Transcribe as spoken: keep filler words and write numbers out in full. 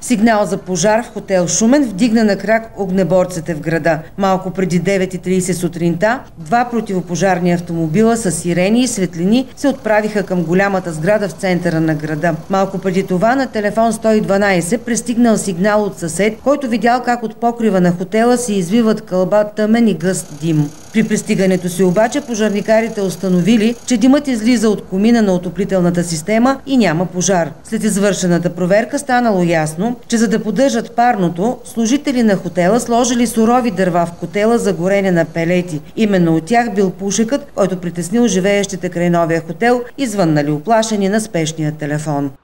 Сигнал за пожар в хотел Шумен вдигна на крак огнеборците в града. Малко преди девет и тридесет сутринта два противопожарни автомобила с сирени и светлини се отправиха към голямата сграда в центъра на града. Малко преди това на телефон сто и дванадесет пристигнал сигнал от съсед, който видял как от покрива на хотела се извиват кълба тъмен и гъст дим. При пристигането си обаче пожарникарите установили, че димът излиза от комина на отоплителната система и няма пожар. След извършената проверка станало ясно, че за да поддържат парното, служители на хотела сложили сурови дърва в котела за горене на пелети. Именно от тях бил пушекът, който притеснил живеещите край новия хотел и звъннали уплашени на спешния телефон.